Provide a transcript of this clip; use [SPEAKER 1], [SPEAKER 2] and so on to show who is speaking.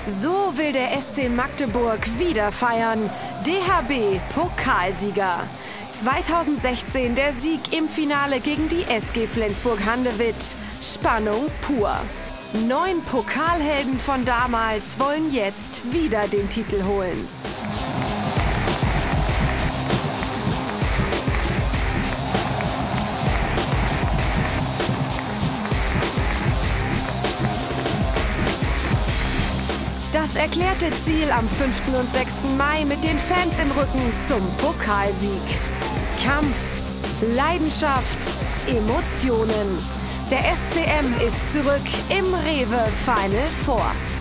[SPEAKER 1] So will der SC Magdeburg wieder feiern. DHB Pokalsieger. 2016 der Sieg im Finale gegen die SG Flensburg-Handewitt. Spannung pur. 9 Pokalhelden von damals wollen jetzt wieder den Titel holen. Das erklärte Ziel am 5. und 6. Mai mit den Fans im Rücken zum Pokalsieg. Kampf, Leidenschaft, Emotionen. Der SCM ist zurück im Rewe Final Four.